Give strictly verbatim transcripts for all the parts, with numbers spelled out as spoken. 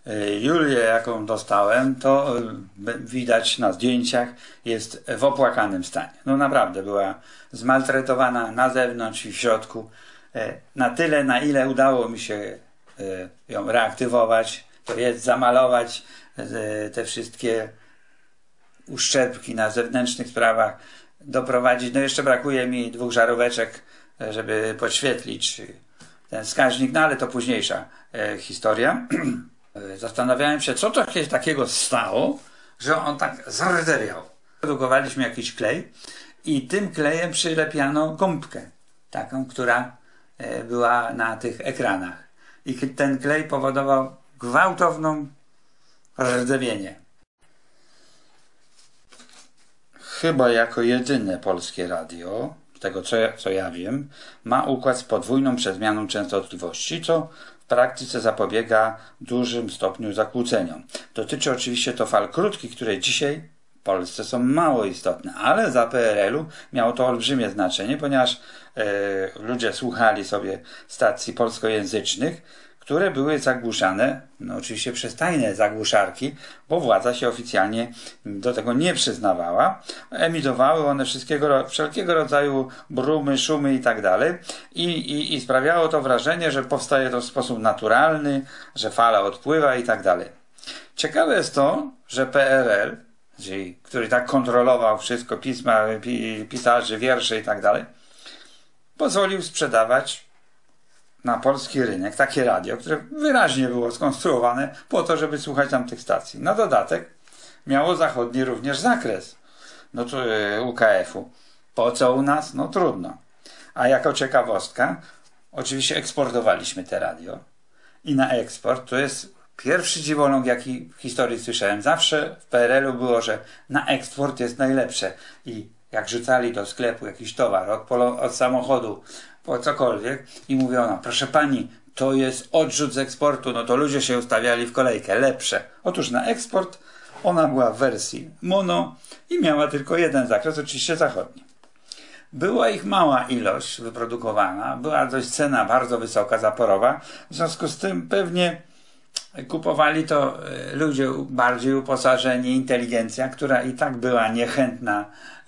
Julię, jaką dostałem, to widać na zdjęciach, jest w opłakanym stanie. No naprawdę, była zmaltretowana na zewnątrz i w środku. Na tyle, na ile udało mi się ją reaktywować, to jest zamalować te wszystkie uszczerbki na zewnętrznych sprawach, doprowadzić, no jeszcze brakuje mi dwóch żaróweczek, żeby podświetlić ten wskaźnik, no ale to późniejsza historia. Zastanawiałem się, co to się takiego stało, że on tak zardzewiał. Produkowaliśmy jakiś klej i tym klejem przylepiano gąbkę, taką, która była na tych ekranach. I ten klej powodował gwałtowną rdzewienie. Chyba jako jedyne polskie radio, z tego co ja, co ja wiem, ma układ z podwójną przezmianą częstotliwości, co w praktyce zapobiega dużym stopniu zakłóceniom. Dotyczy oczywiście to fal krótkich, które dzisiaj w Polsce są mało istotne, ale za P R L-u miało to olbrzymie znaczenie, ponieważ e, ludzie słuchali sobie stacji polskojęzycznych, które były zagłuszane, no oczywiście przez tajne zagłuszarki, bo władza się oficjalnie do tego nie przyznawała. Emitowały one wszystkiego, wszelkiego rodzaju brumy, szumy i tak dalej. I, i sprawiało to wrażenie, że powstaje to w sposób naturalny, że fala odpływa i tak dalej. Ciekawe jest to, że P R L, czyli, który tak kontrolował wszystko, pisma, pisarzy, wiersze i tak dalej, pozwolił sprzedawać na polski rynek takie radio, które wyraźnie było skonstruowane po to, żeby słuchać tamtych stacji. Na dodatek miało zachodni również zakres no to U K F-u. Po co u nas? No trudno. A jako ciekawostka, oczywiście eksportowaliśmy te radio i na eksport to jest pierwszy dziwoląg, jaki w historii słyszałem. Zawsze w P R L-u było, że na eksport jest najlepsze i jak rzucali do sklepu jakiś towar od, od samochodu po cokolwiek i mówiono, proszę pani, to jest odrzut z eksportu, no to ludzie się ustawiali w kolejkę, lepsze. Otóż na eksport ona była w wersji mono i miała tylko jeden zakres, oczywiście zachodni. Była ich mała ilość wyprodukowana, była dość cena bardzo wysoka, zaporowa, w związku z tym pewnie kupowali to ludzie bardziej uposażeni, inteligencja, która i tak była niechętna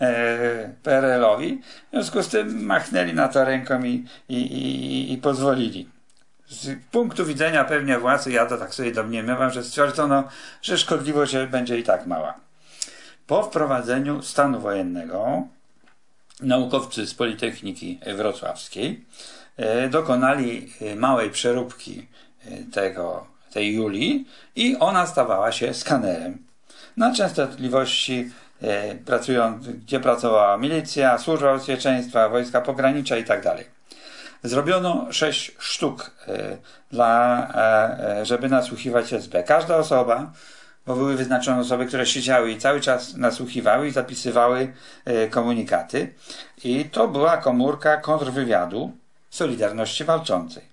P R L-owi. W związku z tym machnęli na to ręką i, i, i, i pozwolili. Z punktu widzenia pewnie władzy, ja to tak sobie domniemywam, że stwierdzono, że szkodliwość będzie i tak mała. Po wprowadzeniu stanu wojennego naukowcy z Politechniki Wrocławskiej dokonali małej przeróbki tego tej Julii i ona stawała się skanerem. Na częstotliwości e, pracują, gdzie pracowała milicja, służba bezpieczeństwa, wojska pogranicze i tak dalej. Zrobiono sześć sztuk, e, dla, e, żeby nasłuchiwać S B. Każda osoba, bo były wyznaczone osoby, które siedziały i cały czas nasłuchiwały i zapisywały e, komunikaty. I to była komórka kontrwywiadu Solidarności Walczącej.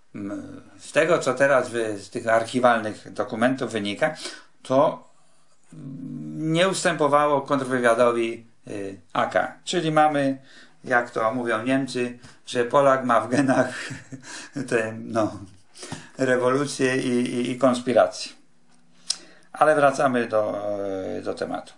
Z tego, co teraz z tych archiwalnych dokumentów wynika, to nie ustępowało kontrwywiadowi A K. Czyli mamy, jak to mówią Niemcy, że Polak ma w genach tę no, rewolucję i, i, i konspirację. Ale wracamy do, do tematu.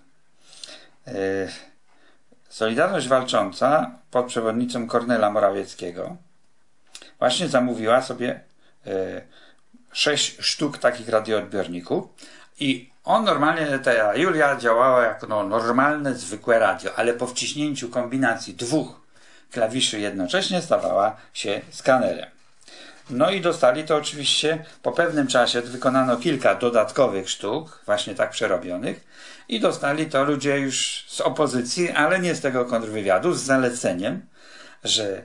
Solidarność Walcząca pod przewodnicą Kornela Morawieckiego właśnie zamówiła sobie e, sześć sztuk takich radioodbiorników i on normalnie, ta Julia działała jako no, normalne, zwykłe radio, ale po wciśnięciu kombinacji dwóch klawiszy jednocześnie stawała się skanerem. No i dostali to oczywiście po pewnym czasie, wykonano kilka dodatkowych sztuk, właśnie tak przerobionych i dostali to ludzie już z opozycji, ale nie z tego kontrwywiadu, z zaleceniem, że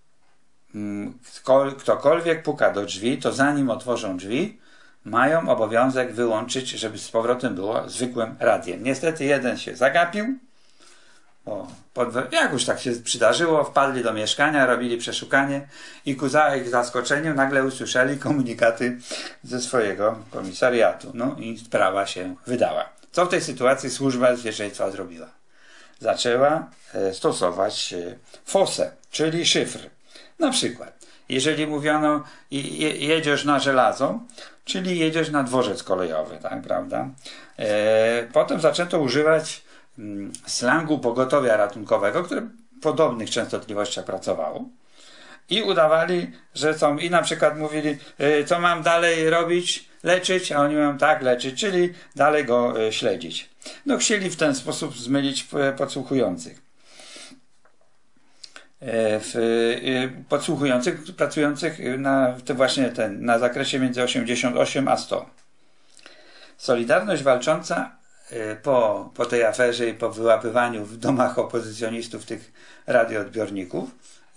ktokolwiek puka do drzwi, to zanim otworzą drzwi, mają obowiązek wyłączyć, żeby z powrotem było zwykłym radiem. Niestety jeden się zagapił, bo pod, jakoś tak się przydarzyło, wpadli do mieszkania, robili przeszukanie i ku za ich zaskoczeniu nagle usłyszeli komunikaty ze swojego komisariatu. No i sprawa się wydała. Co w tej sytuacji służba bezpieczeństwa zrobiła? Zaczęła stosować fosę, czyli szyfr. Na przykład, jeżeli mówiono jedziesz na żelazo, czyli jedziesz na dworzec kolejowy, tak, prawda? Potem zaczęto używać slangu pogotowia ratunkowego, które w podobnych częstotliwościach pracowało. I udawali, że są, i na przykład mówili, co mam dalej robić, leczyć, a oni mówią tak, leczyć, czyli dalej go śledzić. No chcieli w ten sposób zmylić podsłuchujących. Podsłuchujących, pracujących na, to właśnie ten, na zakresie między osiemdziesiąt osiem a sto. Solidarność walcząca po, po tej aferze i po wyłapywaniu w domach opozycjonistów tych radioodbiorników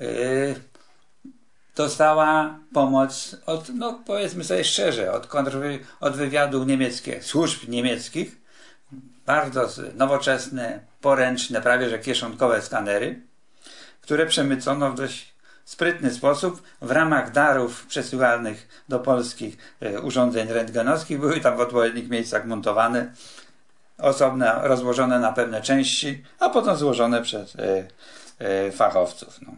dostała pomoc od, no powiedzmy sobie szczerze, od, kontrwy, od wywiadu niemieckich, służb niemieckich, bardzo nowoczesne, poręczne, prawie że kieszonkowe skanery, które przemycono w dość sprytny sposób w ramach darów przesyłanych do polskich urządzeń rentgenowskich. Były tam w odpowiednich miejscach montowane, osobno rozłożone na pewne części, a potem złożone przez y, y, fachowców. No.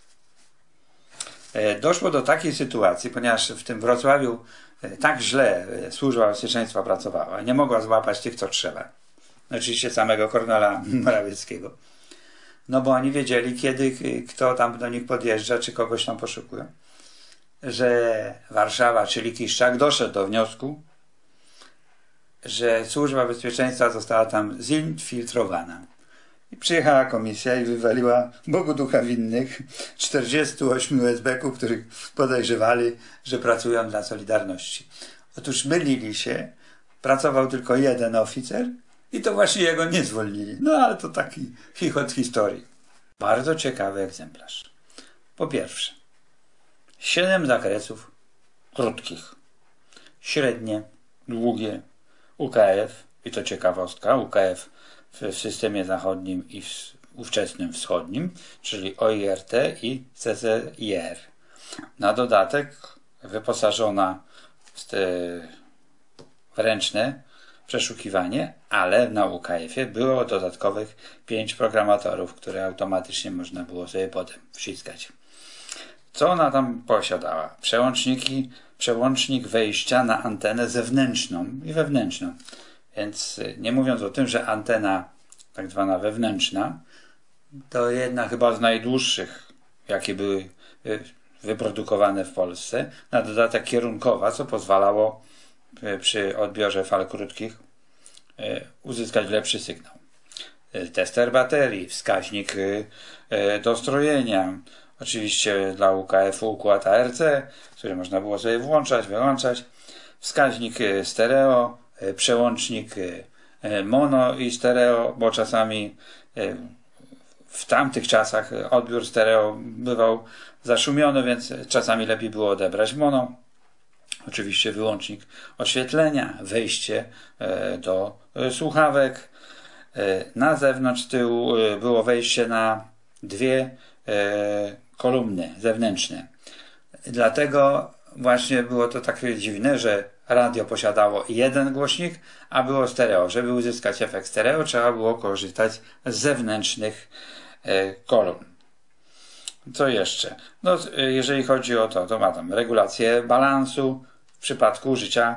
Doszło do takiej sytuacji, ponieważ w tym Wrocławiu tak źle służba bezpieczeństwa pracowała, nie mogła złapać tych, co trzeba. Oczywiście samego Kornela Morawieckiego. No bo oni wiedzieli, kiedy kto tam do nich podjeżdża, czy kogoś tam poszukują. Że Warszawa, czyli Kiszczak, doszedł do wniosku, że służba bezpieczeństwa została tam zinfiltrowana. I przyjechała komisja i wywaliła Bogu ducha winnych czterdziestu ośmiu esbeków, których podejrzewali, że pracują dla Solidarności. Otóż mylili się, pracował tylko jeden oficer i to właśnie jego nie zwolnili. No ale to taki chichot historii. Bardzo ciekawy egzemplarz. Po pierwsze, siedem zakresów krótkich, średnie, długie, U K F, i to ciekawostka, U K F w systemie zachodnim i w ówczesnym wschodnim, czyli O I R T i C C I R. Na dodatek wyposażona w ręczne przeszukiwanie, ale na U K F-ie było dodatkowych pięć programatorów, które automatycznie można było sobie potem wciskać. Co ona tam posiadała? Przełączniki, przełącznik wejścia na antenę zewnętrzną i wewnętrzną. Więc nie mówiąc o tym, że antena tak zwana wewnętrzna to jedna chyba z najdłuższych, jakie były wyprodukowane w Polsce. Na dodatek kierunkowa, co pozwalało przy odbiorze fal krótkich uzyskać lepszy sygnał. Tester baterii, wskaźnik dostrojenia, oczywiście dla U K F-u układ A R C, który można było sobie włączać, wyłączać, wskaźnik stereo, przełącznik mono i stereo, bo czasami w tamtych czasach odbiór stereo bywał zaszumiony, więc czasami lepiej było odebrać mono. Oczywiście wyłącznik oświetlenia, wejście do słuchawek. Na zewnątrz tyłu było wejście na dwie kolumny zewnętrzne. Dlatego właśnie było to takie dziwne, że radio posiadało jeden głośnik, a było stereo. Żeby uzyskać efekt stereo, trzeba było korzystać z zewnętrznych kolumn. Co jeszcze? No, jeżeli chodzi o to, to ma tam regulację balansu w przypadku użycia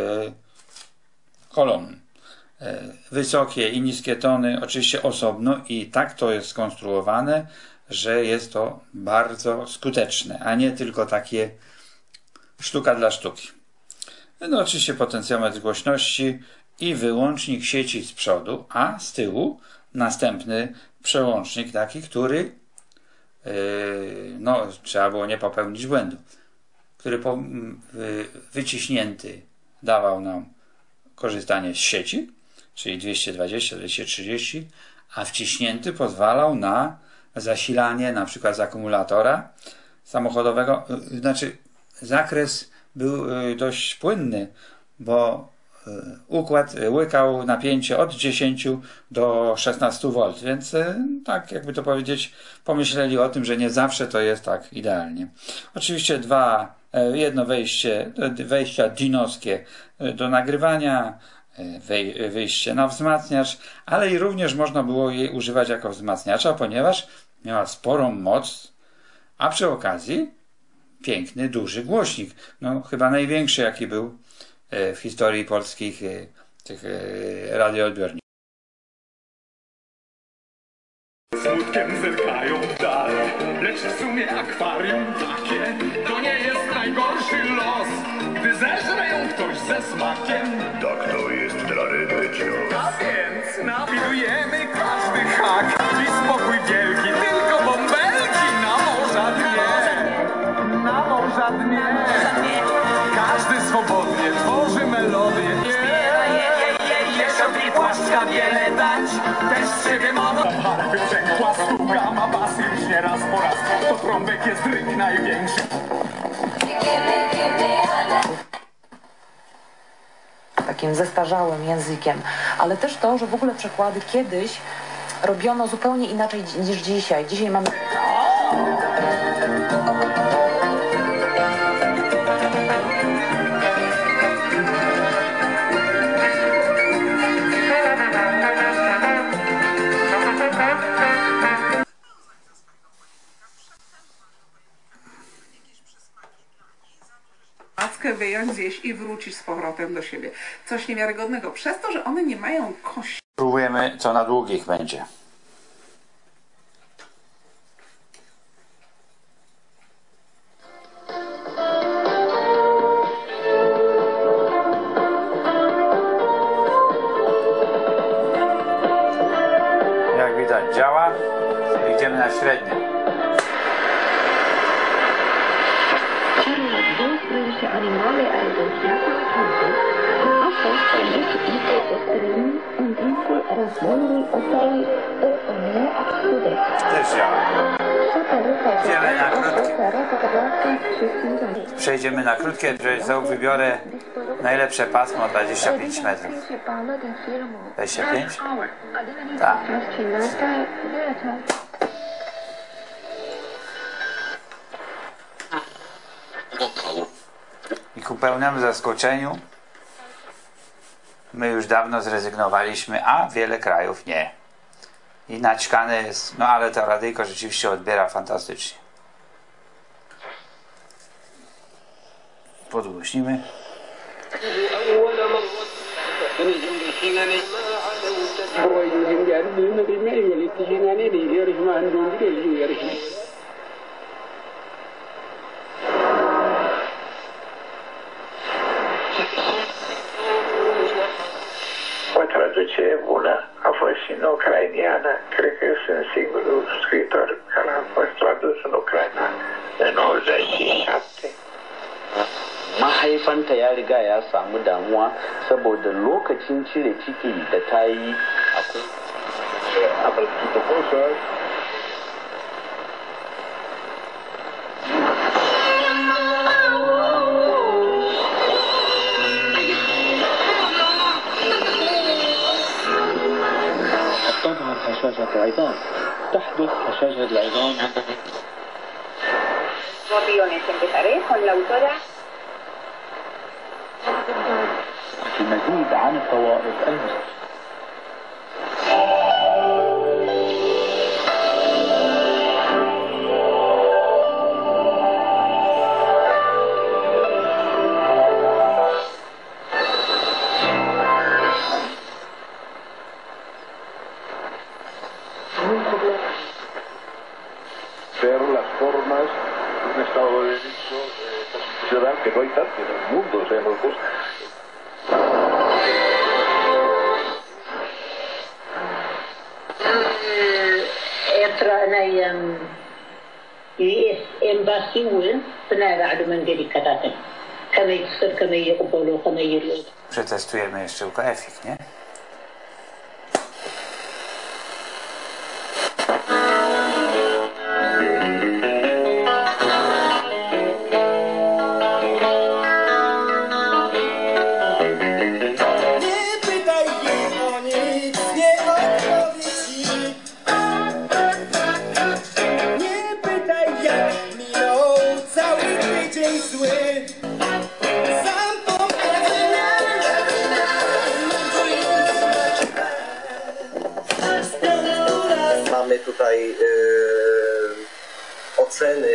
kolumn. Wysokie i niskie tony oczywiście osobno i tak to jest skonstruowane, że jest to bardzo skuteczne, a nie tylko takie sztuka dla sztuki. No oczywiście potencjometr głośności i wyłącznik sieci z przodu, a z tyłu następny przełącznik taki, który yy, no trzeba było nie popełnić błędu, który po, yy, wyciśnięty dawał nam korzystanie z sieci, czyli dwieście dwadzieścia, dwieście trzydzieści, a wciśnięty pozwalał na zasilanie na przykład z akumulatora samochodowego. Znaczy zakres był dość płynny, bo układ łykał napięcie od dziesięciu do szesnastu wolt, więc tak jakby to powiedzieć, pomyśleli o tym, że nie zawsze to jest tak idealnie. Oczywiście dwa, jedno wejście, wejścia dinowskie do nagrywania, wyjście na wzmacniacz, ale i również można było jej używać jako wzmacniacza, ponieważ miała sporą moc, a przy okazji piękny, duży głośnik. No chyba największy, jaki był w historii polskich tych radioodbiorników. Smutkiem zerkają w dal, lecz w sumie akwarium takie to nie jest najgorszy los, gdy zeżre ją ktoś ze smakiem. Tak to jest dla ryby cios. A więc napilujemy każdy hak i spokój wielki, tylko bąbelki na morza dnie. Na morza dnie. Każdy swobodnie tworzy melodię. Jeśli płaszczka wiele dać, też z siebie mogą. Para wyprzękła stuga, ma basy już nie raz po raz, to trąbek jest ryk największy. Takim zestarzałym językiem, ale też to, że w ogóle przekłady kiedyś robiono zupełnie inaczej niż dzisiaj. Dzisiaj mamy... Mackę wyjąć, zjeść i wrócić z powrotem do siebie. Coś niewiarygodnego. Przez to, że one nie mają kości. Spróbujemy, co na długich będzie. Jak widać działa. Idziemy na średnie. Animale all'occhiata a posto decidite estremi un tempo rasvoli operai e one a sudest. Też działa. Idziemy na krótkie. Przejdziemy na krótkie, że wybiorę najlepsze pasmo dwadzieścia pięć metrów. dwadzieścia pięć? Tak. I ku pełnemu zaskoczeniu my już dawno zrezygnowaliśmy, a wiele krajów nie. I naćkane jest, no ale to radyjko rzeczywiście odbiera fantastycznie. Podgłośnimy. O traducere bună a fost și în ucrainiană. Cred că sunt singurul scriitor care a fost tradus în Ucraina în nouăzeci și șapte. Mahaifanta ya riga ya samu damuwa saboda lokacin cire ciki da ta yi akwai تظهر هشاشة العظام تحدث هشاشة العظام Empezaré con la autora المزيد عن الطوائف المسلمة. Ver las formas de un Estado de Derecho eh, constitucional que no hay tanto en el mundo, o sea, nosotros ኤርትራ ናይ ዩኤስ ኤምባሲ እውን ብናይ ባዕሉ መንገዲ ይከታተል ከመይ ትስር ከመይ ይቕበሎ ከመይ ይርኡ Przetestujemy jeszcze U K F-ik, nie? Mamy tutaj yy, oceny